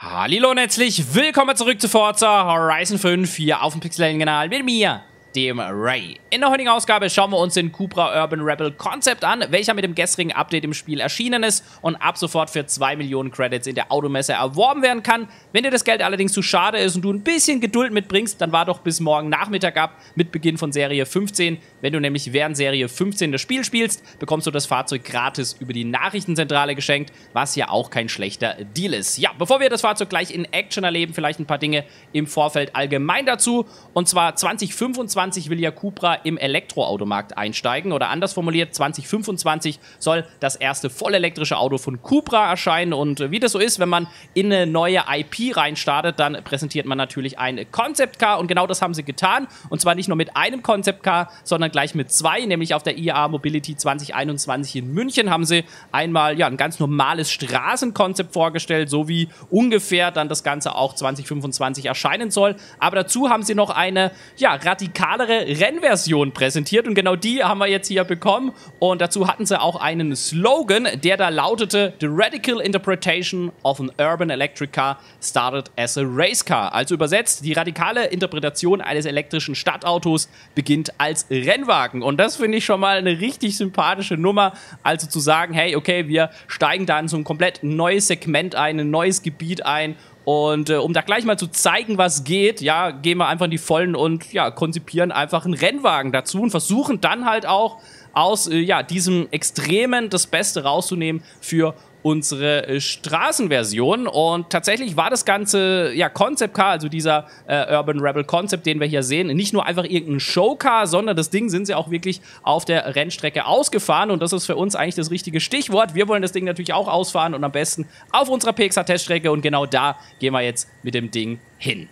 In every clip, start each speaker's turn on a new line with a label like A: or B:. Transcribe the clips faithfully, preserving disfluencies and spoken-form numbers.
A: Hallo und herzlich willkommen zurück zu Forza Horizon fünf hier auf dem Pixel-Kanal mit mir, dem Ray. In der heutigen Ausgabe schauen wir uns den Cupra Urban Rebel Concept an, welcher mit dem gestrigen Update im Spiel erschienen ist und ab sofort für zwei Millionen Credits in der Automesse erworben werden kann. Wenn dir das Geld allerdings zu schade ist und du ein bisschen Geduld mitbringst, dann war doch bis morgen Nachmittag ab mit Beginn von Serie fünfzehn. Wenn du nämlich während Serie fünfzehn das Spiel spielst, bekommst du das Fahrzeug gratis über die Nachrichtenzentrale geschenkt, was ja auch kein schlechter Deal ist. Ja, bevor wir das Fahrzeug gleich in Action erleben, vielleicht ein paar Dinge im Vorfeld allgemein dazu. Und zwar zwanzig fünfundzwanzig will ja Cupra im Elektroautomarkt einsteigen, oder anders formuliert, zwanzig fünfundzwanzig soll das erste vollelektrische Auto von Cupra erscheinen. Und wie das so ist, wenn man in eine neue I P reinstartet, dann präsentiert man natürlich ein Concept Car, und genau das haben sie getan. Und zwar nicht nur mit einem Concept Car, sondern gleich mit zwei, nämlich auf der I A A Mobility zwanzig einundzwanzig in München haben sie einmal ja ein ganz normales Straßenkonzept vorgestellt, so wie ungefähr dann das Ganze auch zwanzig fünfundzwanzig erscheinen soll. Aber dazu haben sie noch eine ja radikalere Rennversion präsentiert, und genau die haben wir jetzt hier bekommen. Und dazu hatten sie auch einen Slogan, der da lautete: The radical interpretation of an urban electric car started as a race car. Also übersetzt, die radikale Interpretation eines elektrischen Stadtautos beginnt als Rennwagen. Und das finde ich schon mal eine richtig sympathische Nummer. Also zu sagen, hey, okay, wir steigen da in so ein komplett neues Segment ein, ein neues Gebiet ein. Und äh, um da gleich mal zu zeigen, was geht, ja, gehen wir einfach in die Vollen und ja, konzipieren einfach einen Rennwagen dazu und versuchen dann halt auch aus äh, ja, diesem Extremen das Beste rauszunehmen für unsere äh, Straßenversion. Und tatsächlich war das ganze ja, Concept Car, also dieser äh, Urban Rebel Concept, den wir hier sehen, nicht nur einfach irgendein Showcar, sondern das Ding sind sie auch wirklich auf der Rennstrecke ausgefahren, und das ist für uns eigentlich das richtige Stichwort. Wir wollen das Ding natürlich auch ausfahren, und am besten auf unserer P X A-Teststrecke, und genau da gehen wir jetzt mit dem Ding hin.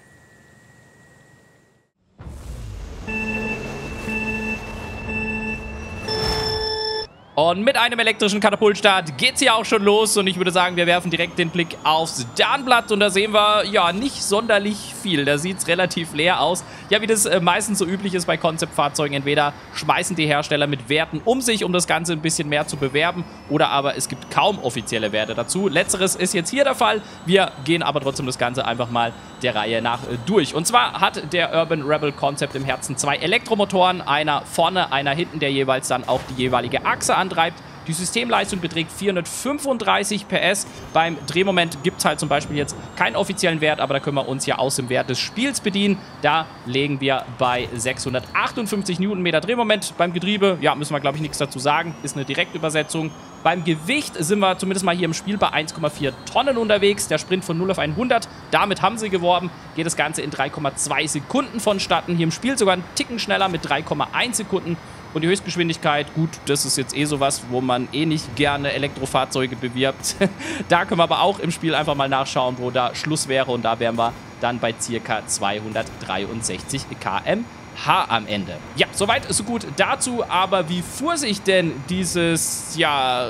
A: Und mit einem elektrischen Katapultstart geht's hier auch schon los, und ich würde sagen, wir werfen direkt den Blick aufs Datenblatt, und da sehen wir, ja, nicht sonderlich viel. Da sieht's relativ leer aus. Ja, wie das äh, meistens so üblich ist bei Konzeptfahrzeugen, entweder schmeißen die Hersteller mit Werten um sich, um das Ganze ein bisschen mehr zu bewerben, oder aber es gibt kaum offizielle Werte dazu. Letzteres ist jetzt hier der Fall. Wir gehen aber trotzdem das Ganze einfach mal der Reihe nach äh, durch. Und zwar hat der Urban Rebel Concept im Herzen zwei Elektromotoren, einer vorne, einer hinten, der jeweils dann auch die jeweilige Achse antreibt. Die Systemleistung beträgt vierhundertfünfunddreißig P S. Beim Drehmoment gibt es halt zum Beispiel jetzt keinen offiziellen Wert, aber da können wir uns ja aus dem Wert des Spiels bedienen. Da legen wir bei sechshundertachtundfünfzig Newtonmeter Drehmoment. Beim Getriebe, ja, müssen wir, glaube ich, nichts dazu sagen, ist eine Direktübersetzung. Beim Gewicht sind wir zumindest mal hier im Spiel bei eins Komma vier Tonnen unterwegs. Der Sprint von null auf hundert, damit haben sie geworben. Geht das Ganze in drei Komma zwei Sekunden vonstatten. Hier im Spiel sogar einen Ticken schneller mit drei Komma eins Sekunden. Und die Höchstgeschwindigkeit, gut, das ist jetzt eh sowas, wo man eh nicht gerne Elektrofahrzeuge bewirbt. Da können wir aber auch im Spiel einfach mal nachschauen, wo da Schluss wäre. Und da wären wir dann bei ca. zweihundertdreiundsechzig Kilometer pro Stunde am Ende. Ja, soweit, so gut dazu. Aber wie fuhr sich denn dieses, ja,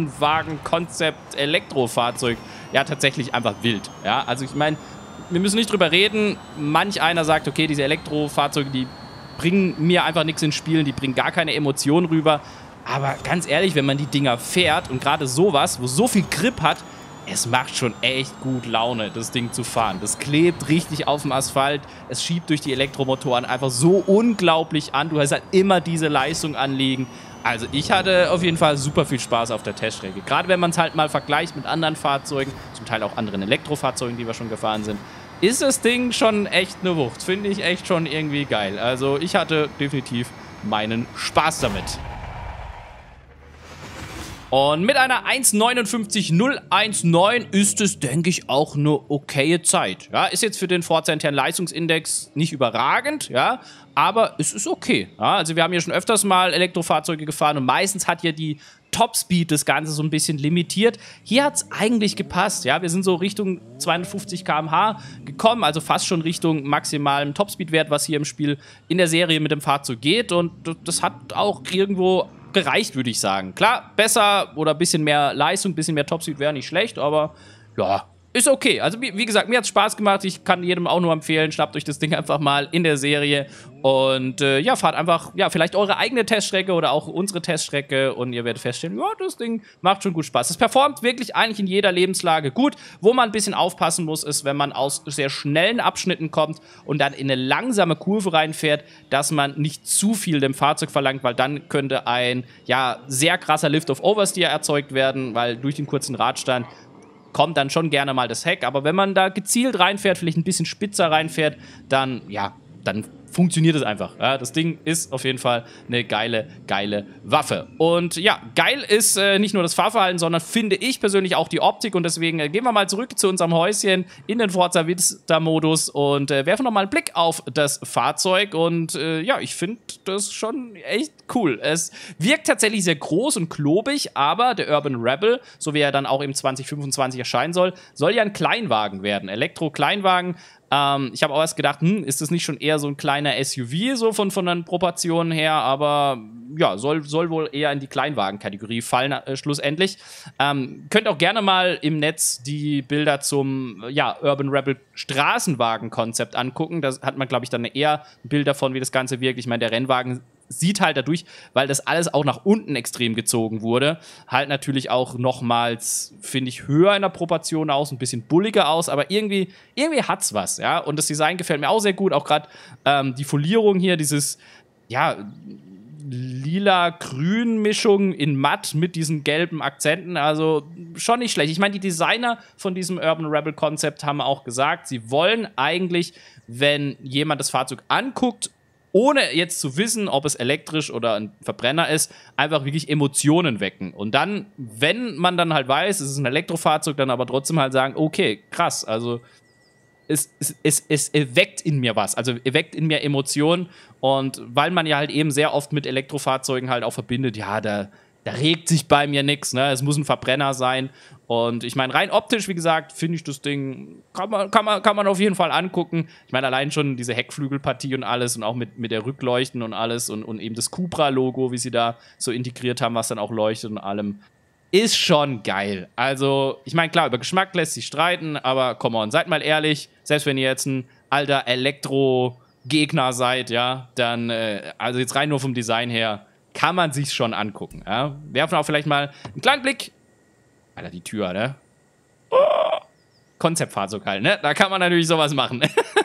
A: Rennwagen-Konzept-Elektrofahrzeug ja tatsächlich einfach wild? Ja, also ich meine, wir müssen nicht drüber reden. Manch einer sagt, okay, diese Elektrofahrzeuge, die bringen mir einfach nichts ins Spiel, die bringen gar keine Emotionen rüber. Aber ganz ehrlich, wenn man die Dinger fährt, und gerade sowas, wo so viel Grip hat, es macht schon echt gut Laune, das Ding zu fahren. Das klebt richtig auf dem Asphalt, es schiebt durch die Elektromotoren einfach so unglaublich an. Du hast halt immer diese Leistung anliegen. Also ich hatte auf jeden Fall super viel Spaß auf der Teststrecke. Gerade wenn man es halt mal vergleicht mit anderen Fahrzeugen, zum Teil auch anderen Elektrofahrzeugen, die wir schon gefahren sind, ist das Ding schon echt eine Wucht. Finde ich echt schon irgendwie geil. Also ich hatte definitiv meinen Spaß damit. Und mit einer eins neunundfünfzig null neunzehn ist es, denke ich, auch eine okaye Zeit. Ja, ist jetzt für den Forza internen Leistungsindex nicht überragend, ja, aber es ist okay. Ja, also wir haben hier schon öfters mal Elektrofahrzeuge gefahren, und meistens hat ja die Topspeed das Ganze so ein bisschen limitiert. Hier hat es eigentlich gepasst. Ja, wir sind so Richtung zweihundertfünfzig Kilometer pro Stunde gekommen, also fast schon Richtung maximalem Topspeed-Wert, was hier im Spiel in der Serie mit dem Fahrzeug geht. Und das hat auch irgendwo gereicht, würde ich sagen. Klar, besser oder ein bisschen mehr Leistung, ein bisschen mehr Topspeed wäre nicht schlecht, aber ja, ist okay. Also wie, wie gesagt, mir hat es Spaß gemacht. Ich kann jedem auch nur empfehlen, schnappt euch das Ding einfach mal in der Serie und äh, ja, fahrt einfach, ja, vielleicht eure eigene Teststrecke oder auch unsere Teststrecke und ihr werdet feststellen, ja, das Ding macht schon gut Spaß. Es performt wirklich eigentlich in jeder Lebenslage gut. Wo man ein bisschen aufpassen muss, ist, wenn man aus sehr schnellen Abschnitten kommt und dann in eine langsame Kurve reinfährt, dass man nicht zu viel dem Fahrzeug verlangt, weil dann könnte ein, ja, sehr krasser Lift of Oversteer erzeugt werden, weil durch den kurzen Radstand kommt dann schon gerne mal das Heck, aber wenn man da gezielt reinfährt, vielleicht ein bisschen spitzer reinfährt, dann, ja, dann funktioniert es einfach. Ja, das Ding ist auf jeden Fall eine geile, geile Waffe. Und ja, geil ist äh, nicht nur das Fahrverhalten, sondern finde ich persönlich auch die Optik und deswegen äh, gehen wir mal zurück zu unserem Häuschen in den Forza Vista-Modus und äh, werfen nochmal einen Blick auf das Fahrzeug und äh, ja, ich finde das schon echt cool. Es wirkt tatsächlich sehr groß und klobig, aber der Urban Rebel, so wie er dann auch im zwanzig fünfundzwanzig erscheinen soll, soll ja ein Kleinwagen werden. Elektro-Kleinwagen. Ähm, ich habe auch erst gedacht, hm, ist das nicht schon eher so ein kleiner S U V, so von, von den Proportionen her, aber ja, soll, soll wohl eher in die Kleinwagen-Kategorie fallen, äh, schlussendlich. Ähm, könnt auch gerne mal im Netz die Bilder zum, ja, Urban Rebel Straßenwagen-Konzept angucken. Da hat man, glaube ich, dann eher ein Bild davon, wie das Ganze wirkt. Ich meine, der Rennwagen sieht halt dadurch, weil das alles auch nach unten extrem gezogen wurde, halt natürlich auch nochmals, finde ich, höher in der Proportion aus, ein bisschen bulliger aus, aber irgendwie, irgendwie hat's was, ja, und das Design gefällt mir auch sehr gut, auch gerade ähm, die Folierung hier, dieses, ja, lila-grün-Mischung in matt mit diesen gelben Akzenten, also schon nicht schlecht. Ich meine, die Designer von diesem Urban Rebel Konzept haben auch gesagt, sie wollen eigentlich, wenn jemand das Fahrzeug anguckt, ohne jetzt zu wissen, ob es elektrisch oder ein Verbrenner ist, einfach wirklich Emotionen wecken. Und dann, wenn man dann halt weiß, es ist ein Elektrofahrzeug, dann aber trotzdem halt sagen, okay, krass, also es, es, es, es erweckt in mir was, also erweckt in mir Emotionen. Und weil man ja halt eben sehr oft mit Elektrofahrzeugen halt auch verbindet, ja, da, da regt sich bei mir nichts, ne? Es muss ein Verbrenner sein. Und ich meine, rein optisch, wie gesagt, finde ich das Ding, kann man, kann, man, kann man auf jeden Fall angucken. Ich meine, allein schon diese Heckflügelpartie und alles und auch mit, mit der Rückleuchten und alles und, und eben das Cupra-Logo, wie sie da so integriert haben, was dann auch leuchtet und allem, ist schon geil. Also, ich meine, klar, über Geschmack lässt sich streiten, aber come on, seid mal ehrlich, selbst wenn ihr jetzt ein alter Elektro-Gegner seid, ja, dann, äh, also jetzt rein nur vom Design her, kann man sich's schon angucken, ja. Werfen auch vielleicht mal einen kleinen Blick. Alter, die Tür, ne? Oh. Konzeptfahrzeug halt, ne? Da kann man natürlich sowas machen.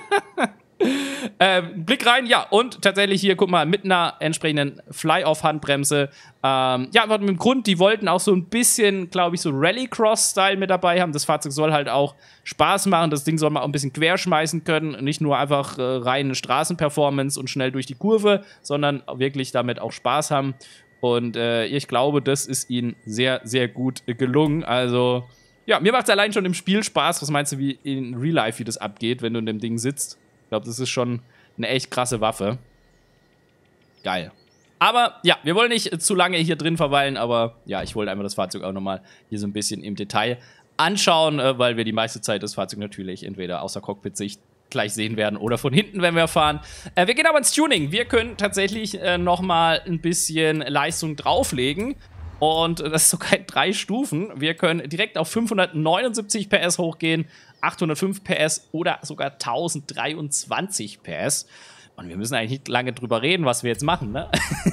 A: ähm, Blick rein, ja. Und tatsächlich hier, guck mal, mit einer entsprechenden Fly-Off-Handbremse. Ähm, ja, aber mit dem Grund, die wollten auch so ein bisschen, glaube ich, so Rallycross-Style mit dabei haben. Das Fahrzeug soll halt auch Spaß machen. Das Ding soll man auch ein bisschen querschmeißen können. Nicht nur einfach äh, reine Straßenperformance und schnell durch die Kurve, sondern wirklich damit auch Spaß haben. Und äh, ich glaube, das ist ihnen sehr, sehr gut gelungen. Also, ja, mir macht es allein schon im Spiel Spaß. Was meinst du, wie in Real Life, wie das abgeht, wenn du in dem Ding sitzt? Ich glaube, das ist schon eine echt krasse Waffe. Geil. Aber, ja, wir wollen nicht zu lange hier drin verweilen, aber ja, ich wollte einfach das Fahrzeug auch nochmal hier so ein bisschen im Detail anschauen, äh, weil wir die meiste Zeit das Fahrzeug natürlich entweder außer Cockpit-Sicht gleich sehen werden oder von hinten, wenn wir fahren. Äh, wir gehen aber ins Tuning. Wir können tatsächlich äh, nochmal ein bisschen Leistung drauflegen. Und das ist sogar in drei Stufen. Wir können direkt auf fünfhundertneunundsiebzig P S hochgehen, achthundertfünf P S oder sogar tausenddreiundzwanzig P S. Und wir müssen eigentlich nicht lange drüber reden, was wir jetzt machen, ne?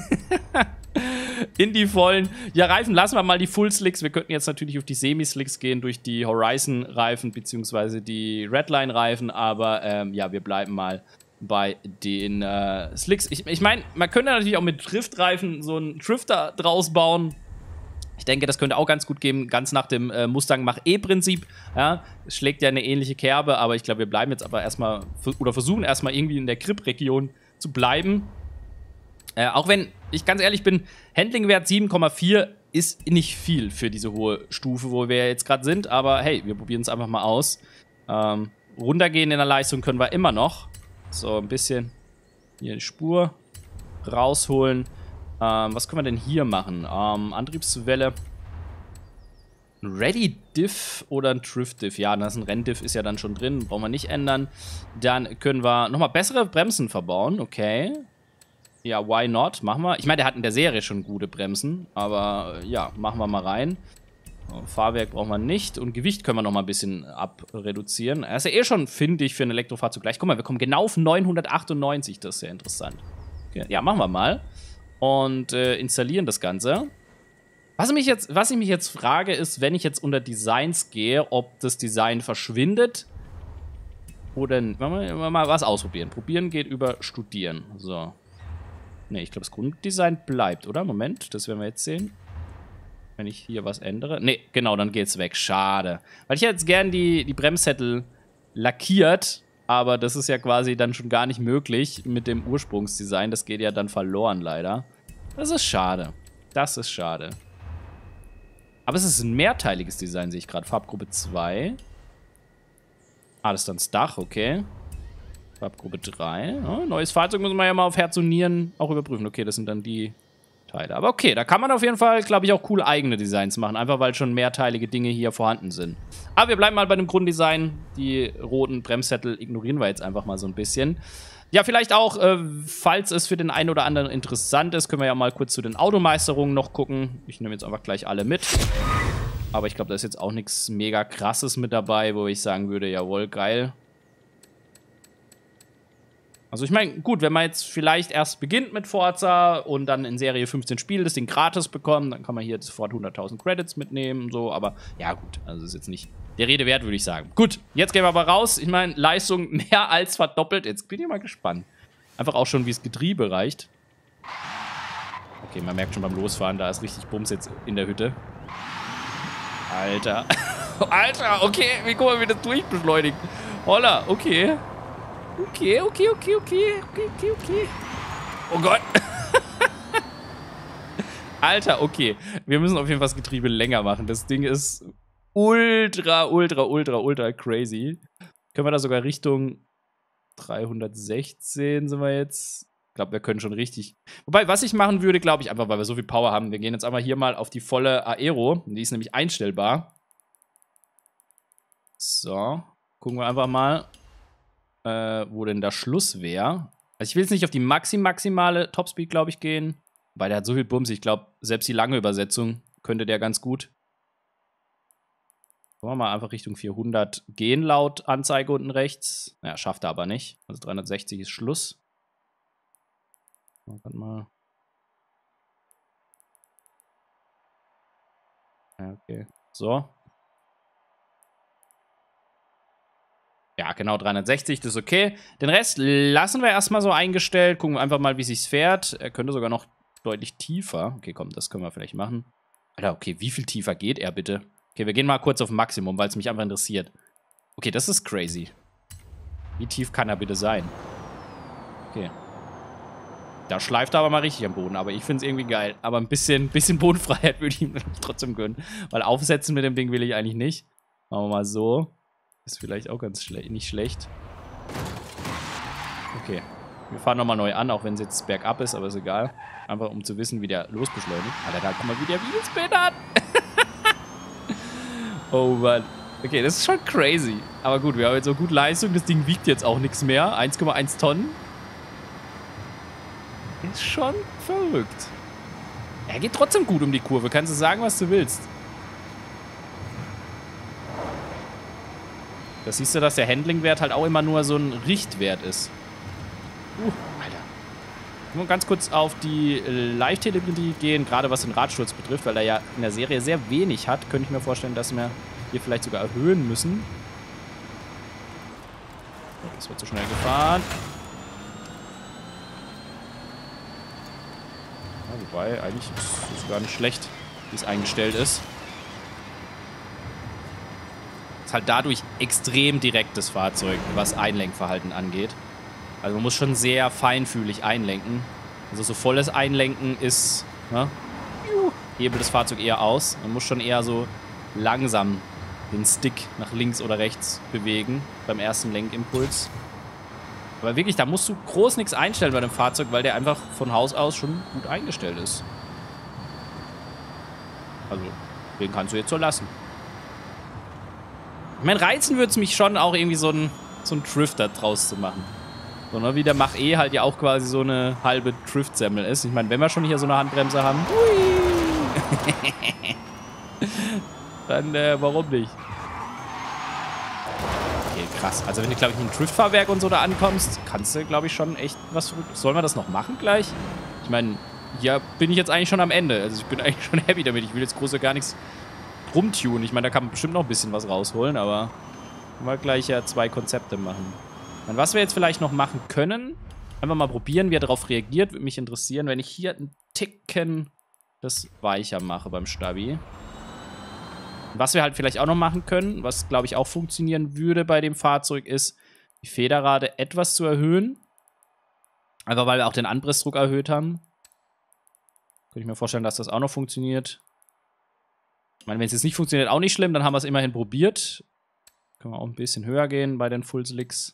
A: In die vollen. Ja, Reifen lassen wir mal die Full Slicks. Wir könnten jetzt natürlich auf die Semi-Slicks gehen durch die Horizon-Reifen beziehungsweise die Redline-Reifen. Aber ähm, ja, wir bleiben mal bei den äh, Slicks. Ich, ich meine, man könnte natürlich auch mit Driftreifen so einen Drifter draus bauen. Ich denke, das könnte auch ganz gut gehen, ganz nach dem äh, Mustang Mach-E-Prinzip. Ja, es schlägt ja eine ähnliche Kerbe, aber ich glaube, wir bleiben jetzt aber erstmal, oder versuchen erstmal irgendwie in der Grip-Region zu bleiben. Äh, auch wenn ich ganz ehrlich bin, Handlingwert sieben Komma vier ist nicht viel für diese hohe Stufe, wo wir jetzt gerade sind. Aber hey, wir probieren es einfach mal aus. Ähm, runtergehen in der Leistung können wir immer noch. So, ein bisschen hier die Spur rausholen. Ähm, was können wir denn hier machen? Ähm, Antriebswelle. Ein Ready-Diff oder ein Drift-Diff? Ja, das ist ein Renn-Diff, ist ja dann schon drin. Brauchen wir nicht ändern. Dann können wir nochmal bessere Bremsen verbauen. Okay. Ja, why not? Machen wir. Ich meine, der hat in der Serie schon gute Bremsen. Aber ja, machen wir mal rein. Fahrwerk brauchen wir nicht. Und Gewicht können wir noch mal ein bisschen abreduzieren. Er ist ja eh schon, finde ich, für ein Elektrofahrzeug gleich. Guck mal, wir kommen genau auf neunhundertachtundneunzig. Das ist sehr interessant. Okay. Ja, machen wir mal. Und äh, installieren das Ganze. Was, mich jetzt, was ich mich jetzt frage, ist, wenn ich jetzt unter Designs gehe, ob das Design verschwindet. Oder wollen wir mal was ausprobieren. Probieren geht über Studieren. So. Ne, ich glaube, das Grunddesign bleibt, oder? Moment, das werden wir jetzt sehen. Wenn ich hier was ändere. Ne, genau, dann geht's weg. Schade. Weil ich hätte jetzt gern die, die Bremssättel lackiert, aber das ist ja quasi dann schon gar nicht möglich mit dem Ursprungsdesign. Das geht ja dann verloren, leider. Das ist schade. Das ist schade. Aber es ist ein mehrteiliges Design, sehe ich gerade. Farbgruppe zwei. Ah, das ist dann das Dach, okay. Farbgruppe drei. Ja, neues Fahrzeug muss man ja mal auf Herz und Nieren auch überprüfen. Okay, das sind dann die Teile. Aber okay, da kann man auf jeden Fall, glaube ich, auch cool eigene Designs machen. Einfach, weil schon mehrteilige Dinge hier vorhanden sind. Aber wir bleiben mal bei dem Grunddesign. Die roten Bremssättel ignorieren wir jetzt einfach mal so ein bisschen. Ja, vielleicht auch, äh, falls es für den einen oder anderen interessant ist, können wir ja mal kurz zu den Automeisterungen noch gucken. Ich nehme jetzt einfach gleich alle mit. Aber ich glaube, da ist jetzt auch nichts mega krasses mit dabei, wo ich sagen würde, jawohl, geil. Also ich meine, gut, wenn man jetzt vielleicht erst beginnt mit Forza und dann in Serie fünfzehn spielt, das Ding gratis bekommt, dann kann man hier sofort hunderttausend Credits mitnehmen und so. Aber ja gut, also ist jetzt nicht der Rede wert, würde ich sagen. Gut, jetzt gehen wir aber raus. Ich meine, Leistung mehr als verdoppelt. Jetzt bin ich mal gespannt. Einfach auch schon, wie es Getriebe reicht. Okay, man merkt schon beim Losfahren, da ist richtig Bums jetzt in der Hütte. Alter. Alter, okay, wie guck mal, wie das durchbeschleunigt. Holla, okay. Okay, okay, okay, okay, okay, okay, okay. Oh Gott. Alter, okay. Wir müssen auf jeden Fall das Getriebe länger machen. Das Ding ist ultra, ultra, ultra, ultra crazy. Können wir da sogar Richtung dreihundertsechzehn sind wir jetzt. Ich glaube, wir können schon richtig. Wobei, was ich machen würde, glaube ich, einfach weil wir so viel Power haben. Wir gehen jetzt einfach hier mal auf die volle Aero. Die ist nämlich einstellbar. So. Gucken wir einfach mal, äh, wo denn der Schluss wäre. Also ich will jetzt nicht auf die maxi maximale Topspeed, glaube ich, gehen. Weil der hat so viel Bums. Ich glaube, selbst die lange Übersetzung könnte der ganz gut. Wollen wir mal einfach Richtung vierhundert gehen, laut Anzeige unten rechts. Ja, schafft er aber nicht. Also dreihundertsechzig ist Schluss. Warte mal. Ja, okay. So. Ja, genau, dreihundertsechzig, das ist okay. Den Rest lassen wir erstmal so eingestellt. Gucken wir einfach mal, wie es sich fährt. Er könnte sogar noch deutlich tiefer. Okay, komm, das können wir vielleicht machen. Alter, okay, wie viel tiefer geht er bitte? Okay, wir gehen mal kurz auf Maximum, weil es mich einfach interessiert. Okay, das ist crazy. Wie tief kann er bitte sein? Okay. Da schleift er aber mal richtig am Boden. Aber ich finde es irgendwie geil. Aber ein bisschen, bisschen Bodenfreiheit würde ich ihm trotzdem gönnen. Weil aufsetzen mit dem Ding will ich eigentlich nicht. Machen wir mal so. Ist vielleicht auch ganz schle nicht schlecht. Okay. Wir fahren nochmal neu an, auch wenn es jetzt bergab ist, aber ist egal. Einfach um zu wissen, wie der losbeschleunigt. Alter, da guck mal, wie der Wheelspin hat. Oh Mann. Okay, das ist schon crazy. Aber gut, wir haben jetzt so gut Leistung. Das Ding wiegt jetzt auch nichts mehr. eins Komma eins Tonnen. Ist schon verrückt. Er geht trotzdem gut um die Kurve. Kannst du sagen, was du willst. Da siehst du, dass der Handling-Wert halt auch immer nur so ein Richtwert ist. Uh, Alter. Nur ganz kurz auf die Live-Telemetrie gehen, gerade was den Radsturz betrifft, weil er ja in der Serie sehr wenig hat. Könnte ich mir vorstellen, dass wir hier vielleicht sogar erhöhen müssen. Oh, das wird zu schnell gefahren. Ja, wobei, eigentlich ist es gar nicht schlecht, wie es eingestellt ist. Ist halt dadurch extrem direktes Fahrzeug, was Einlenkverhalten angeht. Also man muss schon sehr feinfühlig einlenken. Also so volles Einlenken ist, ne, hebelt das Fahrzeug eher aus. Man muss schon eher so langsam den Stick nach links oder rechts bewegen beim ersten Lenkimpuls. Aber wirklich, da musst du groß nichts einstellen bei dem Fahrzeug, weil der einfach von Haus aus schon gut eingestellt ist. Also, den kannst du jetzt so lassen. Ich meine, reizen würde es mich schon auch irgendwie so ein, so ein Drifter draus zu machen. So, ne, wie der Mach-E halt ja auch quasi so eine halbe Drift-Semmel ist. Ich meine, wenn wir schon hier so eine Handbremse haben. Hui. dann äh, warum nicht? Okay, krass. Also wenn du, glaube ich, mit dem Driftfahrwerk und so da ankommst, kannst du, glaube ich, schon echt was verrückt. Sollen wir das noch machen gleich? Ich meine, ja, bin ich jetzt eigentlich schon am Ende. Also ich bin eigentlich schon happy damit. Ich will jetzt groß gar nichts rumtunen. Ich meine, da kann man bestimmt noch ein bisschen was rausholen, aber können wir gleich ja zwei Konzepte machen. Und was wir jetzt vielleicht noch machen können, einfach mal probieren, wie er darauf reagiert. Würde mich interessieren, wenn ich hier einen Ticken das weicher mache beim Stabi. Was wir halt vielleicht auch noch machen können, was, glaube ich, auch funktionieren würde bei dem Fahrzeug, ist, die Federrate etwas zu erhöhen. Einfach, weil wir auch den Anpressdruck erhöht haben. Könnte ich mir vorstellen, dass das auch noch funktioniert. Ich meine, wenn es jetzt nicht funktioniert, auch nicht schlimm. Dann haben wir es immerhin probiert. Können wir auch ein bisschen höher gehen bei den Full Slicks.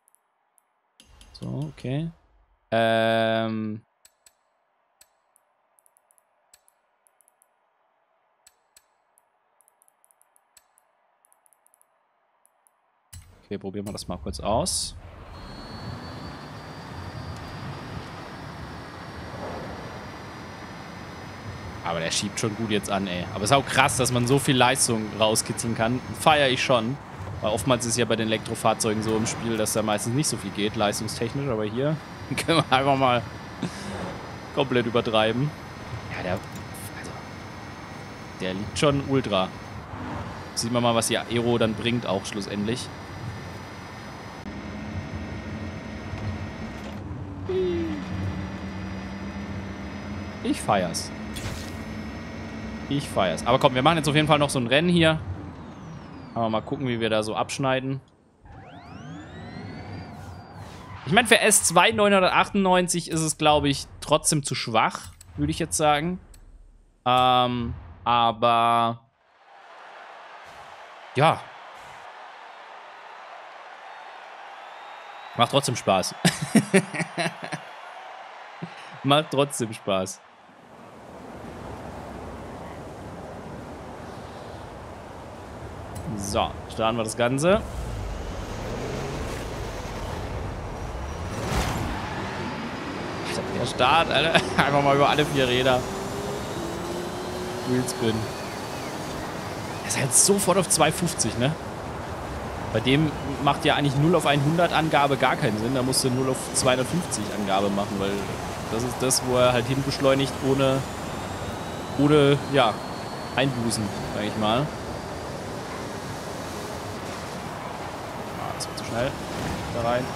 A: So, okay. Ähm... Okay, probieren wir das mal kurz aus. Aber der schiebt schon gut jetzt an, ey. Aber es ist auch krass, dass man so viel Leistung rauskitzeln kann. Feiere ich schon. Weil oftmals ist es ja bei den Elektrofahrzeugen so im Spiel, dass da meistens nicht so viel geht, leistungstechnisch. Aber hier können wir einfach mal komplett übertreiben. Ja, der... Also, der liegt schon ultra. Sieht man mal, was die Aero dann bringt auch schlussendlich. Ich feier's. Ich feier's. Aber komm, wir machen jetzt auf jeden Fall noch so ein Rennen hier. Aber mal gucken, wie wir da so abschneiden. Ich meine, für S zwei neunhundertachtundneunzig ist es, glaube ich, trotzdem zu schwach, würde ich jetzt sagen. Ähm, aber... Ja. Macht trotzdem Spaß. Macht trotzdem Spaß. So, starten wir das Ganze. Alter, der Start, Alter. Einfach mal über alle vier Räder. Wheelspin. Er ist halt sofort auf zweihundertfünfzig, ne? Bei dem macht ja eigentlich null auf hundert Angabe gar keinen Sinn. Da musst du null auf zweihundertfünfzig Angabe machen, weil das ist das, wo er halt hinbeschleunigt ohne, ohne, ja, Einbußen, sag ich mal. Ah, das wird zu schnell. Da rein.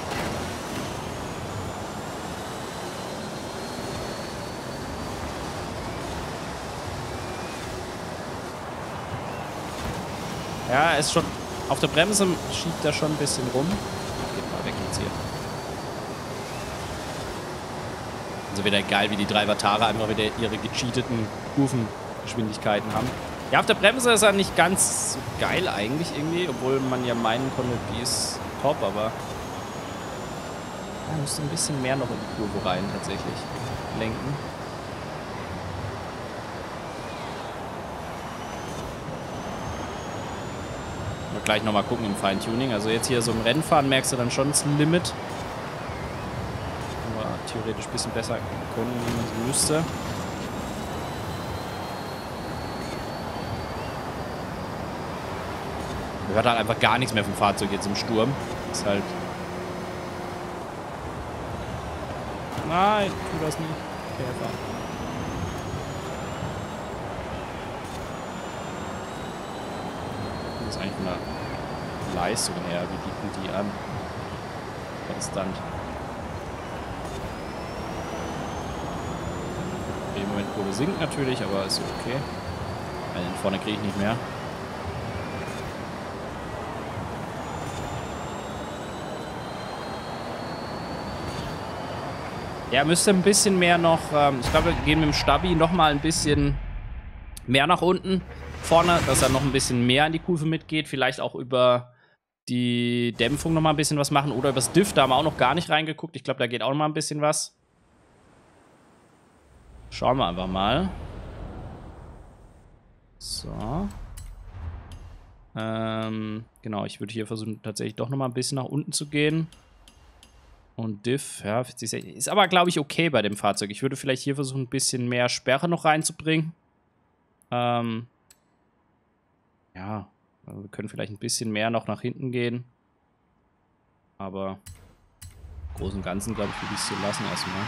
A: Ja, er ist schon auf der Bremse, schiebt er schon ein bisschen rum. Geht mal weg jetzt hier. Also wieder geil, wie die drei Vatare einfach wieder ihre gecheateten Kurvengeschwindigkeiten haben. Ja, auf der Bremse ist er nicht ganz so geil eigentlich irgendwie, obwohl man ja meinen konnte, die ist top, aber er müsste ein bisschen mehr noch in die Kurve rein tatsächlich lenken. Wir gleich nochmal gucken im Feintuning. Also jetzt hier so im Rennfahren merkst du dann schon das Limit. Aber theoretisch ein bisschen besser können, wie man es müsste. Man hört halt einfach gar nichts mehr vom Fahrzeug jetzt im Sturm. Ist halt... Nein, tu das nicht. Käfer. Das ist eigentlich von der Leistung her. Wie bieten die an? Konstant. Im Moment Kurve sinkt natürlich, aber ist okay. Einen vorne kriege ich nicht mehr. Ja, müsste ein bisschen mehr noch, ähm, ich glaube, wir gehen mit dem Stabi noch mal ein bisschen mehr nach unten vorne, dass er noch ein bisschen mehr in die Kurve mitgeht. Vielleicht auch über die Dämpfung noch mal ein bisschen was machen oder über das Diff, da haben wir auch noch gar nicht reingeguckt. Ich glaube, da geht auch noch mal ein bisschen was. Schauen wir einfach mal. So. Ähm, genau, ich würde hier versuchen, tatsächlich doch noch mal ein bisschen nach unten zu gehen. Und Diff, ja, vierzig, sechzig. Ist aber, glaube ich, okay bei dem Fahrzeug. Ich würde vielleicht hier versuchen, ein bisschen mehr Sperre noch reinzubringen. Ähm. Ja, also wir können vielleicht ein bisschen mehr noch nach hinten gehen. Aber im Großen und Ganzen, glaube ich, würde ich es so lassen erstmal.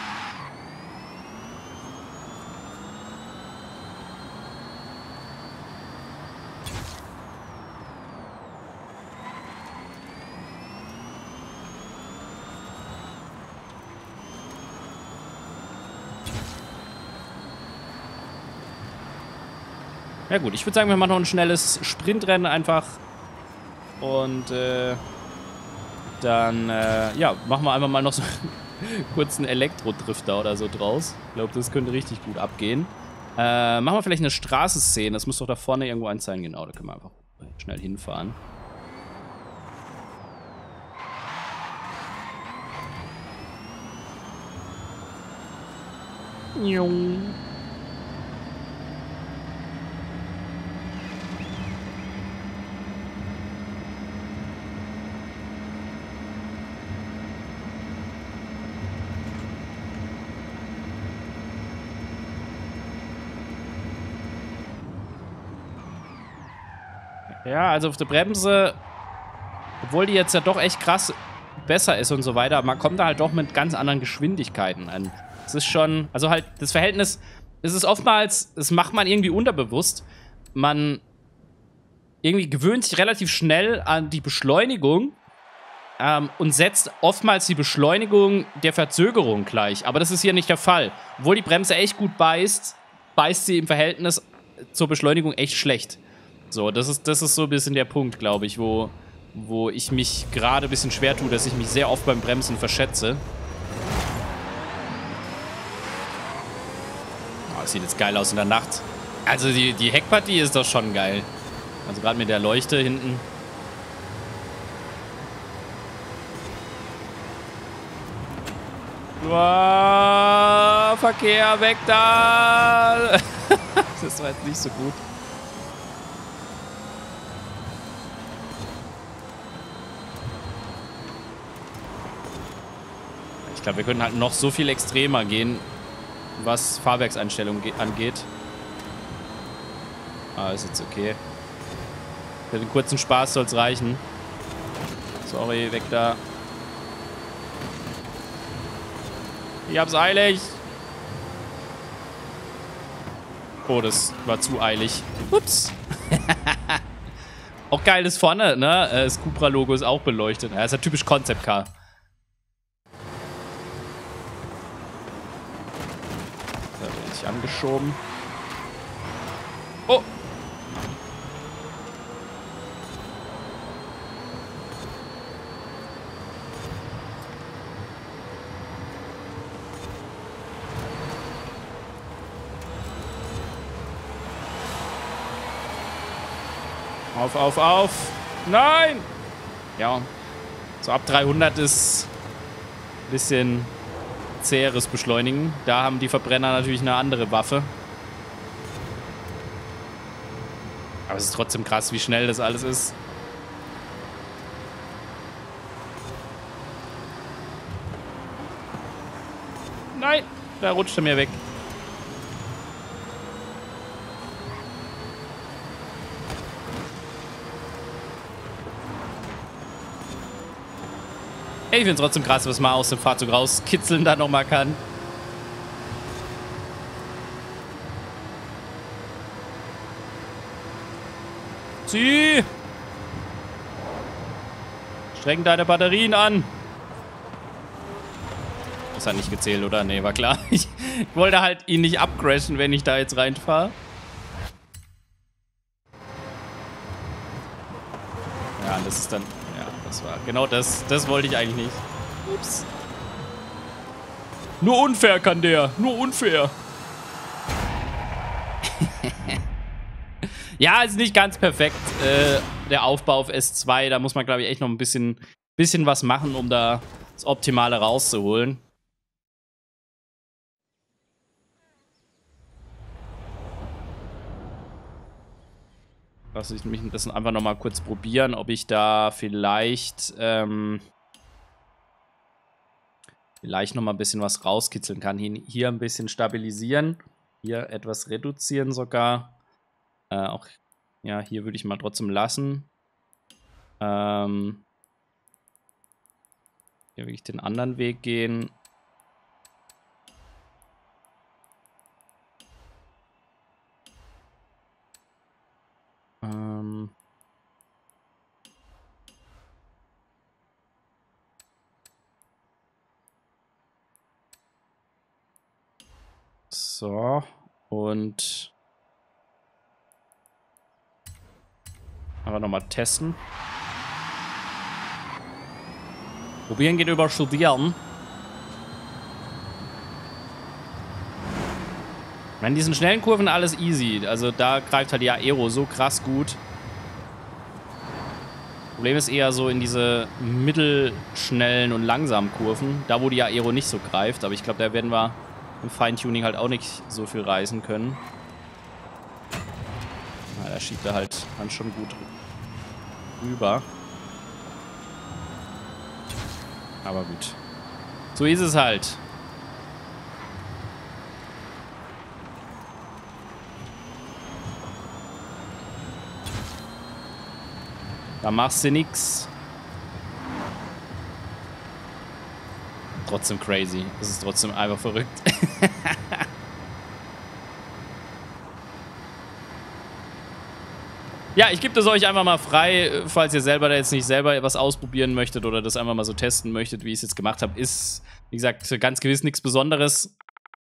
A: Ja gut, ich würde sagen, wir machen noch ein schnelles Sprintrennen einfach. Und äh, dann, äh, ja, machen wir einfach mal noch so einen kurzen Elektrodrifter oder so draus. Ich glaube, das könnte richtig gut abgehen. Äh, machen wir vielleicht eine Straßenszene. Das muss doch da vorne irgendwo eins sein. Genau, da können wir einfach schnell hinfahren. Jung. Ja, also auf der Bremse, obwohl die jetzt ja doch echt krass besser ist und so weiter, man kommt da halt doch mit ganz anderen Geschwindigkeiten an. Es ist schon, also halt das Verhältnis, es ist oftmals, das macht man irgendwie unterbewusst. Man irgendwie gewöhnt sich relativ schnell an die Beschleunigung ähm, und setzt oftmals die Beschleunigung der Verzögerung gleich. Aber das ist hier nicht der Fall. Obwohl die Bremse echt gut beißt, beißt sie im Verhältnis zur Beschleunigung echt schlecht. So, das ist, das ist so ein bisschen der Punkt, glaube ich, wo, wo ich mich gerade ein bisschen schwer tue, dass ich mich sehr oft beim Bremsen verschätze. Oh, das sieht jetzt geil aus in der Nacht. Also die, die Heckpartie ist doch schon geil. Also gerade mit der Leuchte hinten. Wow, Verkehr, weg da! Das war jetzt nicht so gut. Ich glaube, wir können halt noch so viel extremer gehen, was Fahrwerkseinstellungen angeht. Ah, ist jetzt okay. Für den kurzen Spaß soll es reichen. Sorry, weg da. Ich hab's eilig. Oh, das war zu eilig. Ups. Auch geil ist vorne, ne? Das Cupra-Logo ist auch beleuchtet. Ja, ist ja typisch Concept Car. Da bin ich angeschoben. Oh! Auf, auf, auf. Nein! Ja. So ab dreihundert ist ein bisschen zäheres Beschleunigen. Da haben die Verbrenner natürlich eine andere Waffe. Aber es ist trotzdem krass, wie schnell das alles ist. Nein! Da rutscht er mir weg. Ich finde es trotzdem krass, was man aus dem Fahrzeug rauskitzeln da nochmal kann. Zieh! Streng deine Batterien an. Das hat nicht gezählt, oder? Nee, war klar. Ich, ich wollte halt ihn nicht abcrashen, wenn ich da jetzt reinfahre. Ja, das ist dann... Ja, das war... Genau das. Das wollte ich eigentlich nicht. Ups. Nur unfair kann der. Nur unfair. Ja, ist nicht ganz perfekt, äh, der Aufbau auf S zwei. Da muss man, glaube ich, echt noch ein bisschen, bisschen was machen, um da das Optimale rauszuholen. Lass ich mich das einfach noch mal kurz probieren, ob ich da vielleicht, ähm, vielleicht noch mal ein bisschen was rauskitzeln kann. Hier ein bisschen stabilisieren, hier etwas reduzieren sogar. Äh, auch Ja, hier würde ich mal trotzdem lassen. Ähm, hier will ich den anderen Weg gehen. Ähm... So, und aber nochmal testen. Probieren geht über Studieren. In diesen schnellen Kurven alles easy. Also da greift halt die Aero so krass gut. Problem ist eher so in diese mittelschnellen und langsamen Kurven. Da, wo die Aero nicht so greift. Aber ich glaube, da werden wir im Feintuning halt auch nicht so viel reißen können. Na, da schiebt er halt dann schon gut rüber. Aber gut. So ist es halt. Da machst du nix. Trotzdem crazy. Das ist trotzdem einfach verrückt. Ja, ich gebe das euch einfach mal frei, falls ihr selber da jetzt nicht selber was ausprobieren möchtet oder das einfach mal so testen möchtet, wie ich es jetzt gemacht habe. Ist, wie gesagt, ganz gewiss nichts Besonderes.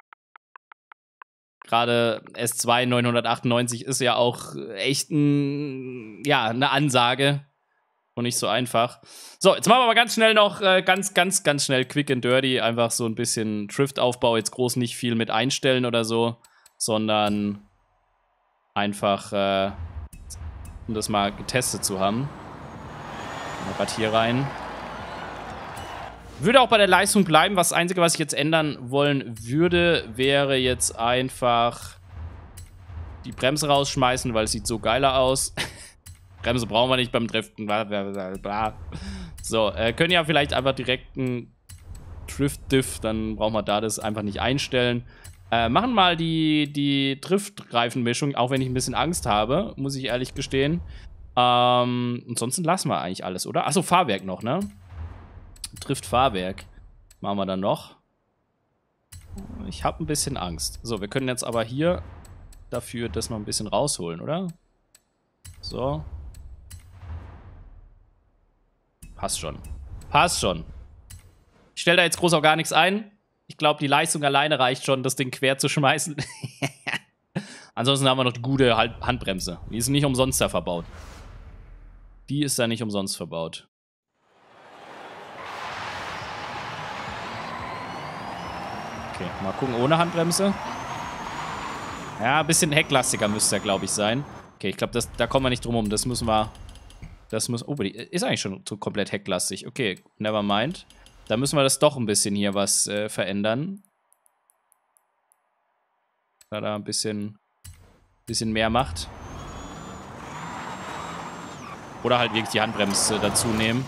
A: Gerade S zwei neunhundertachtundneunzig ist ja auch echt ein, ja, eine Ansage. Und nicht so einfach. So, jetzt machen wir mal ganz schnell noch, äh, ganz, ganz, ganz schnell quick and dirty. Einfach so ein bisschen Drift-Aufbau. Jetzt groß nicht viel mit einstellen oder so, sondern einfach, äh, um das mal getestet zu haben. Mal grad hier rein. Würde auch bei der Leistung bleiben. Das Einzige, was ich jetzt ändern wollen würde, wäre jetzt einfach die Bremse rausschmeißen, weil es sieht so geiler aus. Bremse brauchen wir nicht beim Driften. Bla bla bla. So, äh, können ja vielleicht einfach direkt einen Drift-Diff, dann brauchen wir da das einfach nicht einstellen. Äh, machen mal die, die Drift-Reifenmischung, auch wenn ich ein bisschen Angst habe, muss ich ehrlich gestehen. Ähm, ansonsten lassen wir eigentlich alles, oder? Achso, Fahrwerk noch, ne? Drift-Fahrwerk machen wir dann noch. Ich habe ein bisschen Angst. So, wir können jetzt aber hier dafür das noch ein bisschen rausholen, oder? So. Passt schon. Passt schon. Ich stelle da jetzt groß auch gar nichts ein. Ich glaube, die Leistung alleine reicht schon, das Ding quer zu schmeißen. Ansonsten haben wir noch die gute Handbremse. Die ist nicht umsonst da verbaut. Die ist da nicht umsonst verbaut. Okay, mal gucken ohne Handbremse. Ja, ein bisschen hecklastiger müsste er, glaube ich, sein. Okay, ich glaube, da kommen wir nicht drum rum. Das müssen wir... Das muss... Oh, die ist eigentlich schon komplett hecklastig. Okay, never mind. Da müssen wir das doch ein bisschen hier was äh, verändern. Da da ein bisschen, bisschen mehr macht. Oder halt wirklich die Handbremse dazu nehmen.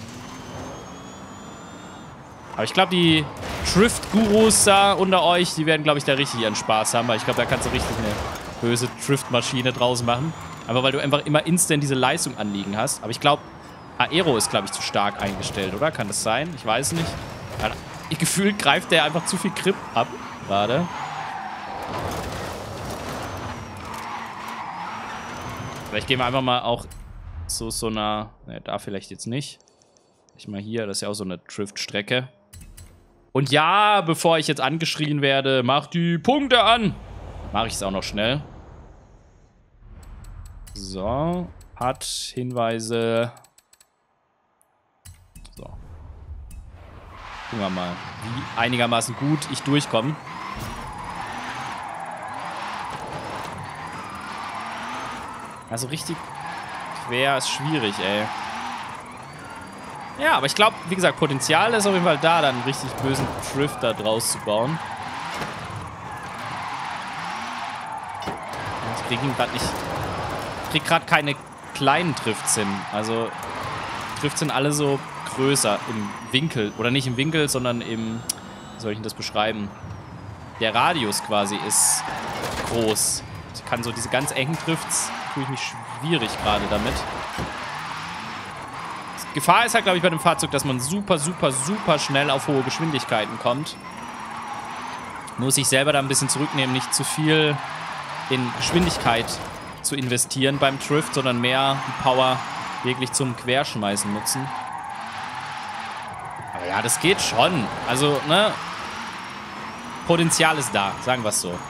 A: Aber ich glaube, die Drift-Gurus da unter euch, die werden, glaube ich, da richtig ihren Spaß haben. Weil ich glaube, da kannst du richtig eine böse Drift-Maschine draus machen. Einfach weil du einfach immer instant diese Leistung anliegen hast. Aber ich glaube, Aero ist, glaube ich, zu stark eingestellt, oder? Kann das sein? Ich weiß nicht. Ich gefühlt greift der einfach zu viel Grip ab gerade. Vielleicht gehen wir einfach mal auch so so einer... Ne, da vielleicht jetzt nicht. Ich mal hier, das ist ja auch so eine Drift-Strecke. Und ja, bevor ich jetzt angeschrien werde, mach die Punkte an. Mache ich es auch noch schnell. So. Hat Hinweise. So. Gucken wir mal, wie einigermaßen gut ich durchkomme. Also richtig quer ist schwierig, ey. Ja, aber ich glaube, wie gesagt, Potenzial ist auf jeden Fall da, dann einen richtig bösen Drift da draus zu bauen. Ich kriege ihn gerade nicht... Ich krieg gerade keine kleinen Drifts hin. Also, Drifts sind alle so größer im Winkel. Oder nicht im Winkel, sondern im... Wie soll ich denn das beschreiben? Der Radius quasi ist groß. Ich kann so diese ganz engen Drifts, tue ich mich schwierig gerade damit. Die Gefahr ist halt, glaube ich, bei dem Fahrzeug, dass man super, super, super schnell auf hohe Geschwindigkeiten kommt. Muss sich selber da ein bisschen zurücknehmen, nicht zu viel in Geschwindigkeit zu investieren beim Drift, sondern mehr die Power wirklich zum Querschmeißen nutzen. Aber ja, das geht schon. Also, ne? Potenzial ist da, sagen wir es so.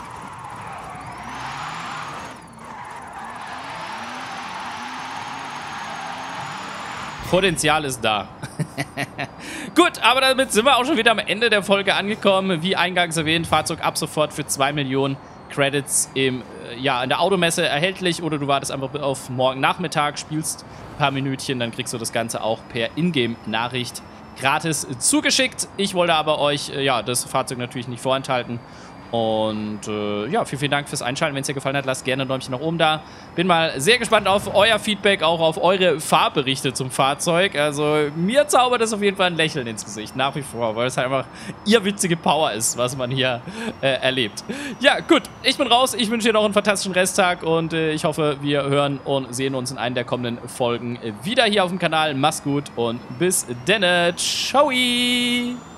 A: Potenzial ist da. Gut, aber damit sind wir auch schon wieder am Ende der Folge angekommen. Wie eingangs erwähnt, Fahrzeug ab sofort für zwei Millionen Credits im, äh, ja, in der Automesse erhältlich. Oder du wartest einfach auf morgen Nachmittag, spielst ein paar Minütchen, dann kriegst du das Ganze auch per Ingame-Nachricht gratis zugeschickt. Ich wollte aber euch äh, ja, das Fahrzeug natürlich nicht vorenthalten. Und äh, ja, vielen, vielen Dank fürs Einschalten. Wenn es dir gefallen hat, lasst gerne ein Däumchen nach oben da. Bin mal sehr gespannt auf euer Feedback, auch auf eure Fahrberichte zum Fahrzeug. Also mir zaubert das auf jeden Fall ein Lächeln ins Gesicht, nach wie vor, weil es halt einfach ihr witzige Power ist, was man hier äh, erlebt. Ja, gut, ich bin raus. Ich wünsche dir noch einen fantastischen Resttag und äh, ich hoffe, wir hören und sehen uns in einer der kommenden Folgen wieder hier auf dem Kanal. Mach's gut und bis denne. Ciao!